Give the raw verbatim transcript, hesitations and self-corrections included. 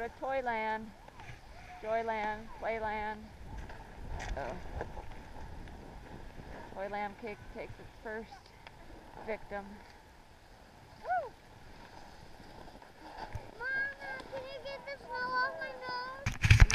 to Toyland, Joyland, Playland. Oh. Toyland Cake takes its first victim.